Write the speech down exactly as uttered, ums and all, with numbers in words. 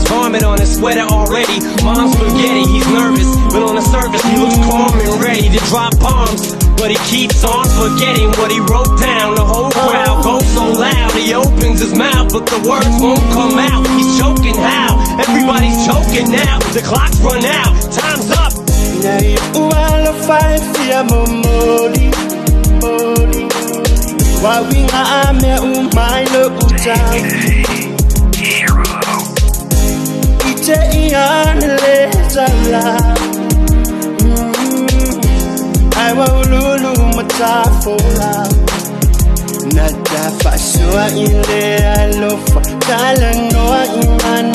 vomit on his sweater already. Mom's spaghetti, he's nervous, but on the surface he looks calm and ready to drop bombs. But he keeps on forgetting what he wrote down. The whole crowd goes so loud, he opens his mouth, but the words won't come out. He's choking how? Everybody's choking now. The clock's run out, time's up. I will lulu matafora Nada fasua ile alofa Talanoa imana